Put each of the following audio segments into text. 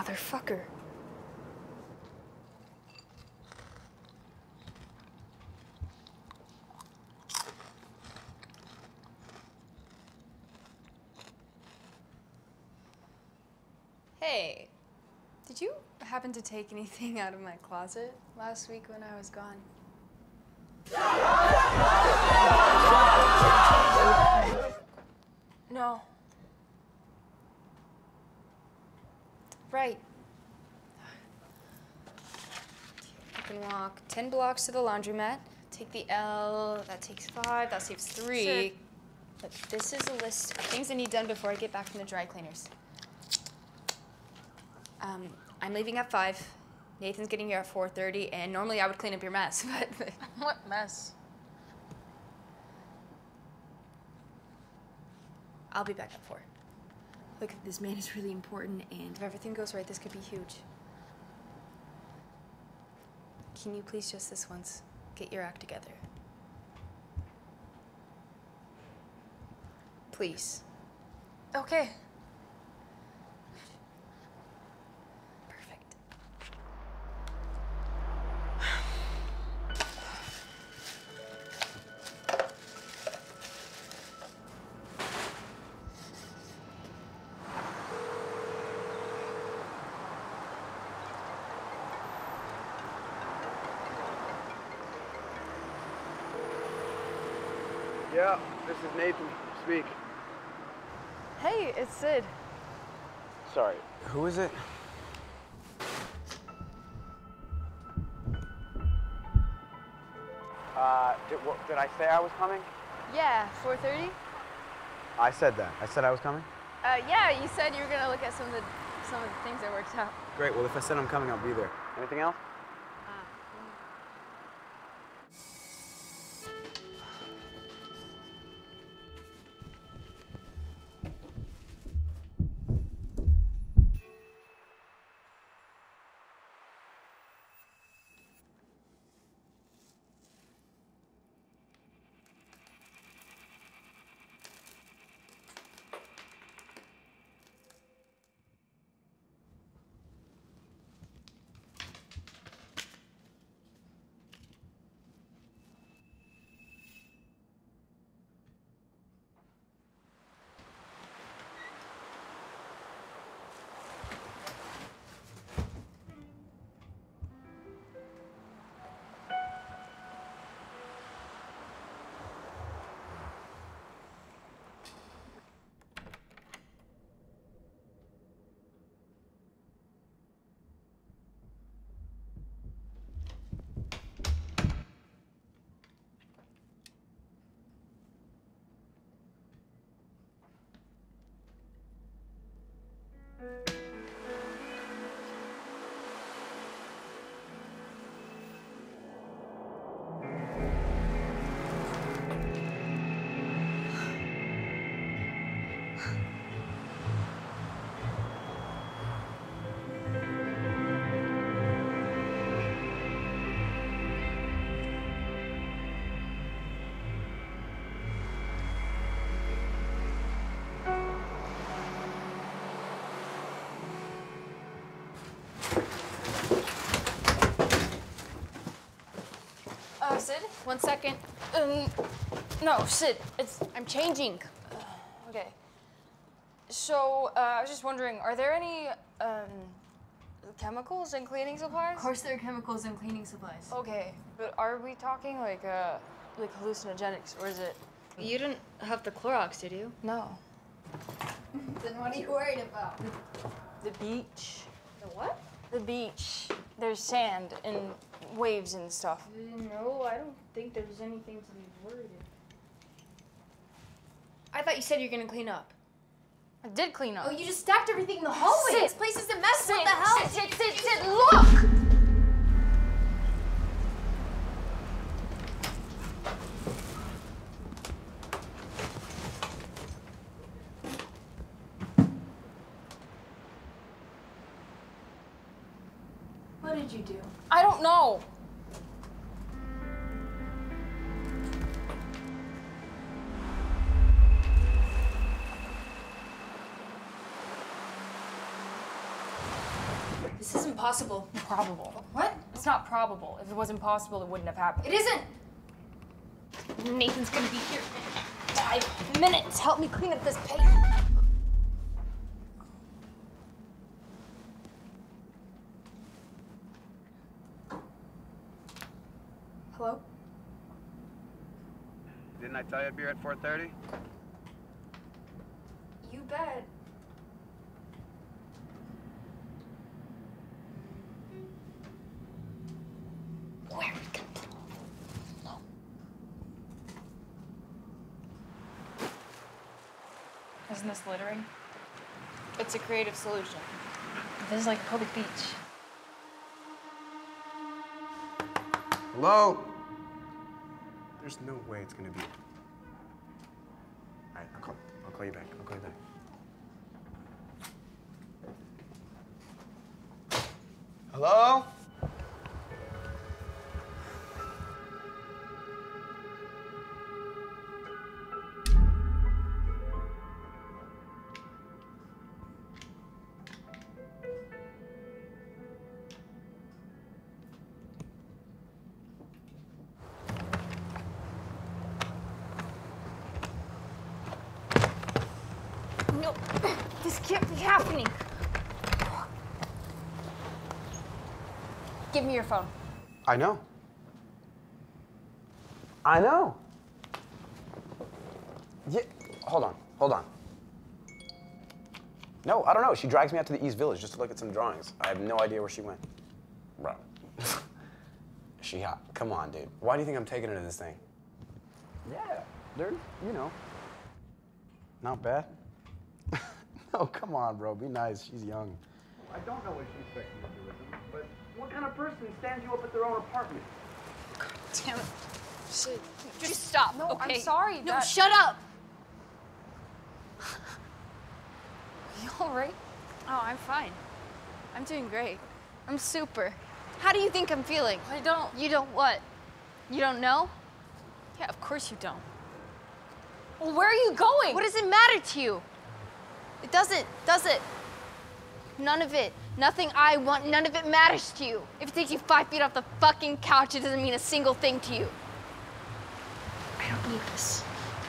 Motherfucker. Hey, did you happen to take anything out of my closet last week when I was gone? No. Right. You can walk 10 blocks to the laundromat, take the L, that takes 5, that saves 3. Sir. Look, this is a list of things I need done before I get back from the dry cleaners. I'm leaving at 5. Nathan's getting here at 4:30, and normally I would clean up your mess, but... What mess? I'll be back at 4. Look, this man is really important, and if everything goes right, this could be huge. Can you please just this once get your act together? Please. Okay. Perfect. Yeah, this is Nathan. Speak. Hey, it's Sid. Sorry, who is it? Did I say I was coming? Yeah, 4:30? I said that. I said I was coming? Yeah, you said you were gonna look at some of the things that worked out. Great, well if I said I'm coming, I'll be there. Anything else? Sid, 1 second. No, Sid, I'm changing. Okay. So, I was just wondering, are there any, chemicals and cleaning supplies? Of course there are chemicals and cleaning supplies. Okay, but are we talking like hallucinogenics, or is it? You didn't have the Clorox, did you? No. Then what are you worried about? The beach. The what? The beach. There's sand and waves and stuff. No, I don't think there's anything to be worried about. I thought you said you're gonna clean up. I did clean up. Oh, you just stacked everything in the hallway. Sid, this place is a mess. Sid, what the hell? Sid, look! What did you do? I don't know. This isn't possible. Probable. What? It's not probable. If it was impossible, it wouldn't have happened. It isn't! Nathan's gonna be here in 5 minutes. Help me clean up this paper. Hello? Didn't I tell you I'd be here at 4:30? You bet. Where are we gonna put all the Isn't this littering? It's a creative solution. This is like a public beach. Hello? There's no way it's gonna be. All right, I'll call you back. I'll call you back. Hello? No, this can't be happening. Give me your phone. I know. I know. Yeah, hold on. No, I don't know. She drags me out to the East Village just to look at some drawings. I have no idea where she went. Bro. She hot. Come on, dude. Why do you think I'm taking her to this thing? Yeah, they're, not bad. No, come on, bro. Be nice. She's young. I don't know what she expects me to do with him, but what kind of person stands you up at their own apartment? God damn it. Shit. Just stop, No, okay? I'm sorry. No, that... shut up! You all right? Oh, I'm fine. I'm doing great. I'm super. How do you think I'm feeling? I don't. You don't what? You don't know? Yeah, of course you don't. Well, where are you going? What does it matter to you? It doesn't, does it? None of it. Nothing I want, none of it matters to you. If it takes you 5 feet off the fucking couch, it doesn't mean a single thing to you. I don't need this.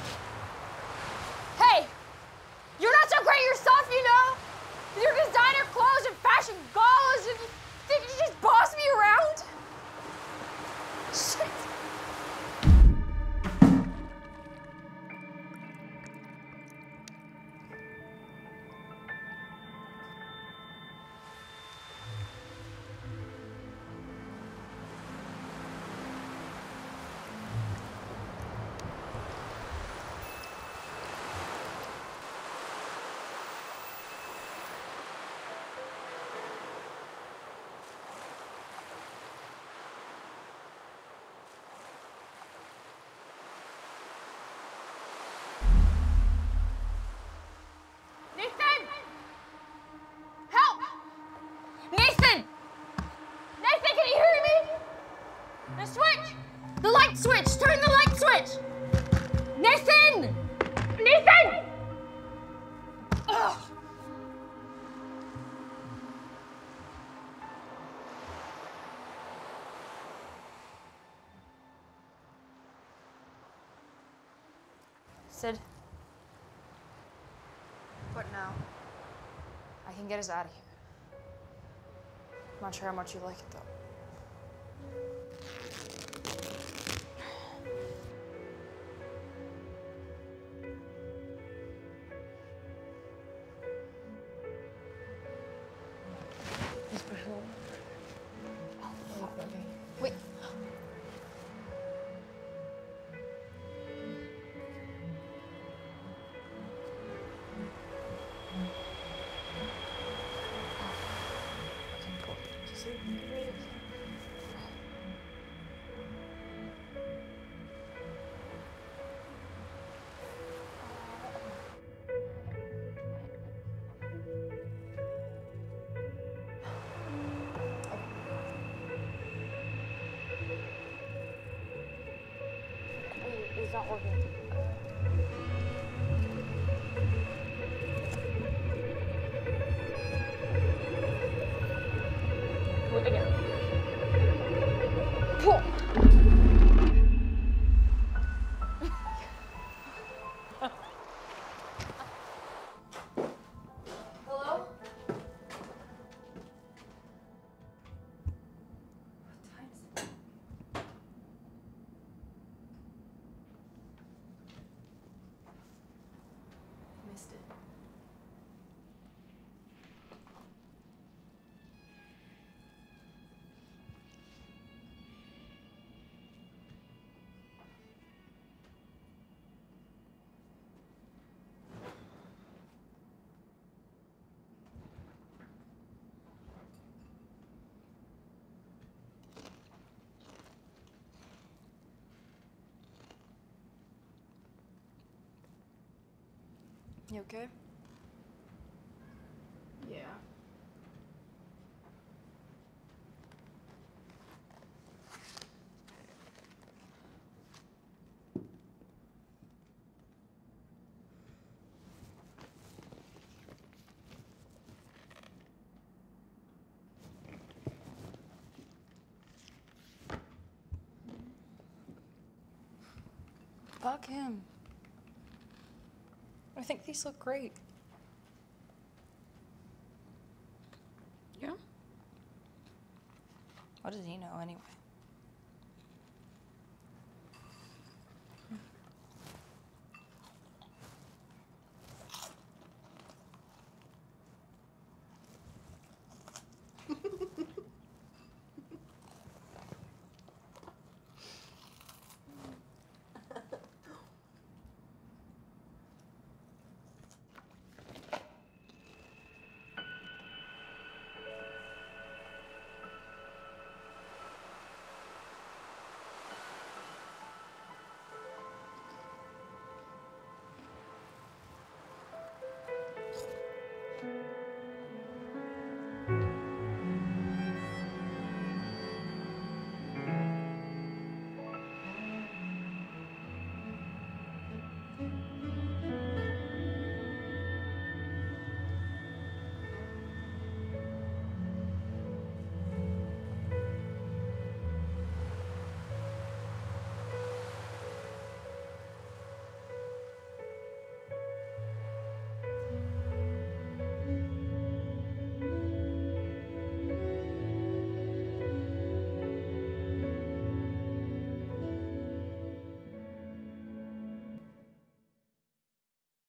Hey! You're not so great yourself, you know? With your designer clothes and fashion goals, and you think you just boss me around? Shit. Nathan! Help! Nathan! Nathan, can you hear me? The switch! The light switch! Turn the light switch! Nathan! Nathan! Ugh. Sid? What now? I can get us out of here. I'm not sure how much you like it, though. Wait. It's not working. it again. Pull. Hello? Missed it. You okay? Yeah. Fuck him. I think these look great. Yeah? What does he know anyway?